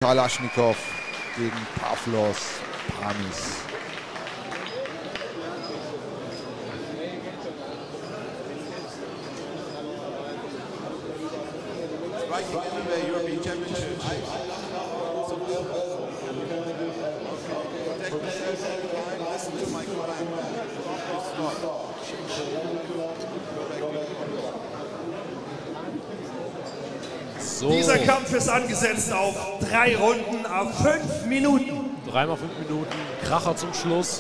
Kalaschnikow gegen Pavlos Panis. So. Dieser Kampf ist angesetzt auf 3 Runden, auf 5 Minuten. 3 mal 5 Minuten, Kracher zum Schluss.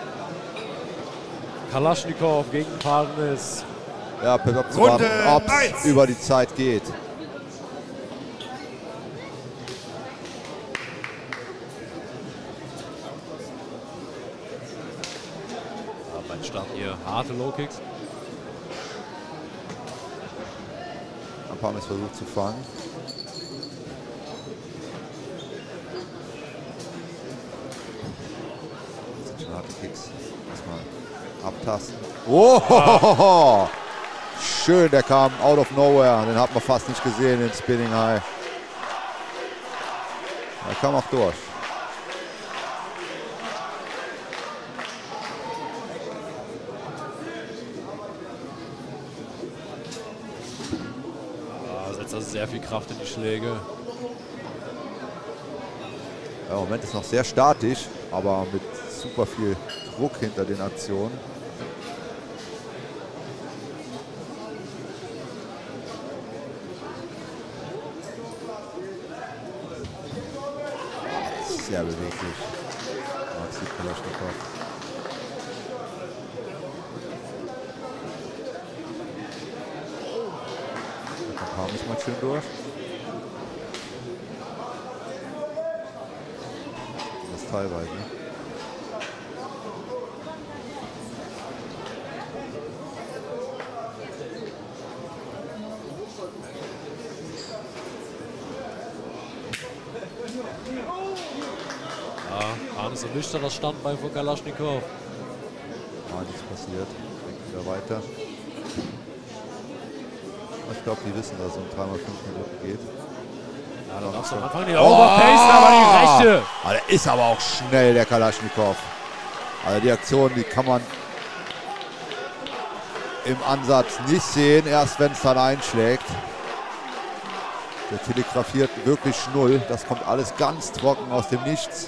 Kalaschnikow gegen Panis. Ja, bleibt abzuwarten, ob es über die Zeit geht. Ja, mein Start hier, harte Low-Kicks. Panis versucht zu fangen. Das sind schon harte Kicks. Erstmal abtasten. Oh! Schön, der kam out of nowhere. Den hat man fast nicht gesehen, den Spinning High. Er kam auch durch. Also sehr viel Kraft in die Schläge. Ja, im Moment ist noch sehr statisch, aber mit super viel Druck hinter den Aktionen. Sehr beweglich. Maxim Kalaschnikow. Panis mal schön durch. Das teilweise. Ja, Panis erwischt das Standbein von Kalaschnikow. Ja, nichts passiert. Denkt wieder weiter. Ich glaube, die wissen, dass es um 3 mal 5 Minuten geht. Ja, dann darfst du am Anfang nicht overpacen, aber die rechte. Der ist aber auch schnell, der Kalaschnikow. Also die Aktion, die kann man im Ansatz nicht sehen, erst wenn es dann einschlägt. Der telegrafiert wirklich null. Das kommt alles ganz trocken aus dem Nichts.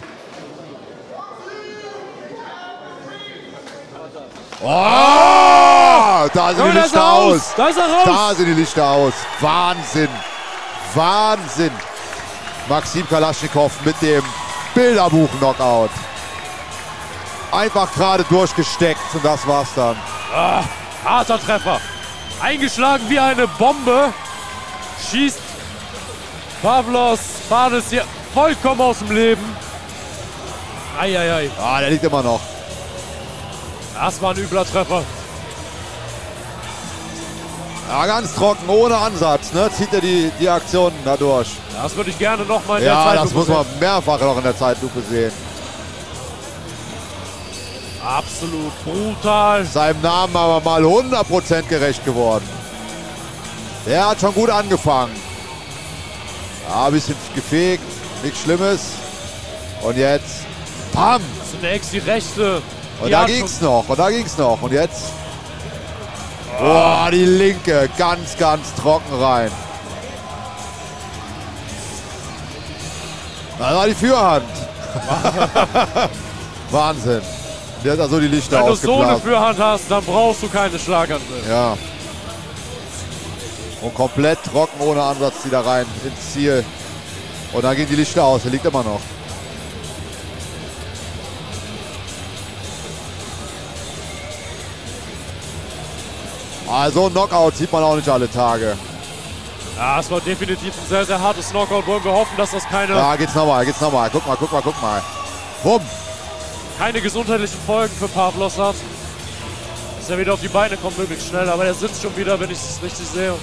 Oh! Da sind die Lichter aus. Da ist er raus. Da sind die Lichter aus. Wahnsinn. Wahnsinn. Maxim Kalaschnikow mit dem Bilderbuch-Knockout. Einfach gerade durchgesteckt und das war's dann. Ah, harter Treffer. Eingeschlagen wie eine Bombe. Schießt Pavlos Panis hier vollkommen aus dem Leben. Eieiei. Ah, der liegt immer noch. Das war ein übler Treffer. Ja, ganz trocken, ohne Ansatz. Ne? Zieht er die Aktionen da durch. Das würde ich gerne noch mal in der Ja, Zeitlupe das muss man mehrfach noch in der Zeitlupe sehen. Absolut brutal. Seinem Namen aber mal 100% gerecht geworden. Der hat schon gut angefangen. Ja, ein bisschen gefegt, nichts Schlimmes. Und jetzt, bam! Zunächst die rechte. Und da ging's noch, und da ging's noch. Und jetzt, boah, die linke, ganz, ganz trocken rein. Das war die Führhand. Wahnsinn. Der hat also die Lichter ausgeblasen. Wenn du so eine Führhand hast, dann brauchst du keine Schlagangriffe. Ja. Und komplett trocken, ohne Ansatz, wieder rein ins Ziel. Und dann gehen die Lichter aus. Er liegt immer noch. Also ein Knockout sieht man auch nicht alle Tage. Ja, es war definitiv ein sehr, sehr hartes Knockout. Wollen wir hoffen, dass das keine... Ja, geht's nochmal, geht's nochmal. Guck mal, guck mal, guck mal. Bumm. Keine gesundheitlichen Folgen für Pavlos hat. Dass er wieder auf die Beine kommt, möglichst schnell. Aber er sitzt schon wieder, wenn ich es richtig sehe.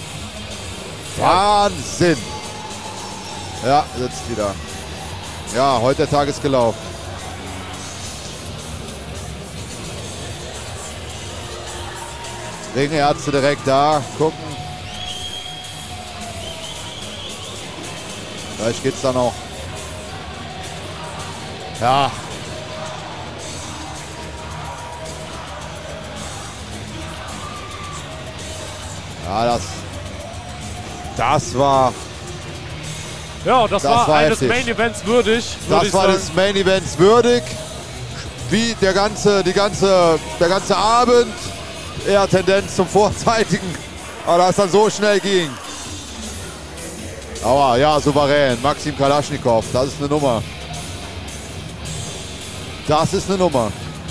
Wahnsinn. Ja, sitzt wieder. Ja, heute der Tag ist gelaufen. Ringärzte direkt da, gucken. Vielleicht geht's dann auch Ja. Ja, das war... Ja, das war eines heftig. Main Events würdig. Das war des Main Events würdig. Wie der ganze Abend. Eher Tendenz zum Vorzeitigen. Aber da es dann so schnell ging. Aber ja, souverän. Maxim Kalaschnikow, das ist eine Nummer. Das ist eine Nummer.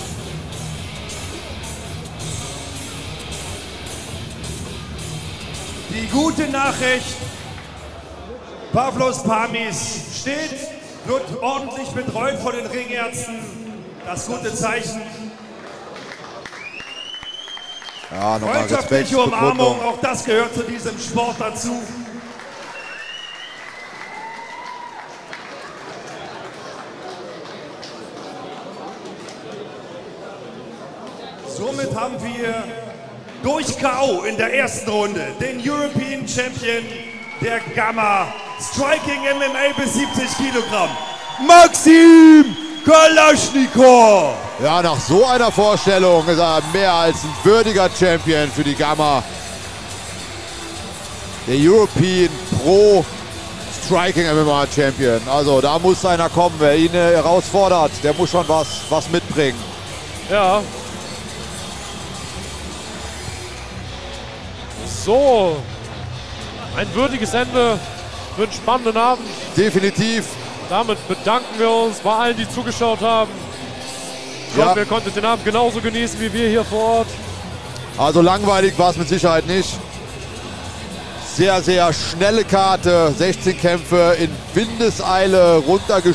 Die gute Nachricht, Pavlos Parmis steht, wird ordentlich betreut von den Ringärzten. Das gute Zeichen. Ja, nochmal Freundschaftliche Umarmung, auch das gehört zu diesem Sport dazu. Somit haben wir durch K.O. in der ersten Runde den European Champion der Gamma Striking MMA bis 70 Kilogramm, Maxim Kalaschnikow. Ja, nach so einer Vorstellung ist er mehr als ein würdiger Champion für die Gamma. Der European Pro Striking MMA Champion. Also da muss einer kommen, wer ihn herausfordert. Der muss schon was mitbringen. Ja. So. Ein würdiges Ende für einen spannenden Abend. Definitiv. Damit bedanken wir uns bei allen, die zugeschaut haben. Ich hoffe, ihr konntet den Abend genauso genießen wie wir hier vor Ort. Also langweilig war es mit Sicherheit nicht. Sehr, sehr schnelle Karte. 16 Kämpfe in Windeseile runtergespielt.